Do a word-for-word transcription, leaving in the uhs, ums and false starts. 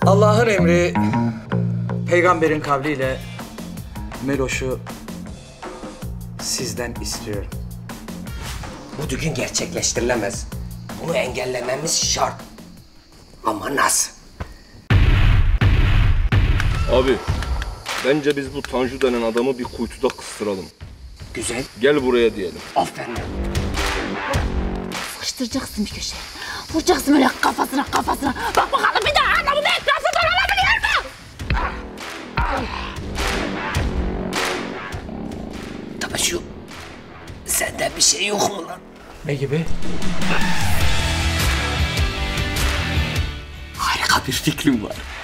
Allah'ın emri, peygamberin kavliyle Meloş'u sizden istiyorum. Bu düğün gerçekleştirilemez. Bunu engellememiz şart. Ama nasıl? Abi, bence biz bu Tanju denen adamı bir kuytuda kıstıralım. Güzel. Gel buraya diyelim. Aferin. Sıkıştıracaksın bir köşeye. Vuracaksın öyle kafasına kafasına. Bak bakalım bir daha adamı bir etrafında olabiliyor mu? Tabii şu... Sende bir şey yok mu lan? Ne gibi? Harika bir fikrim var.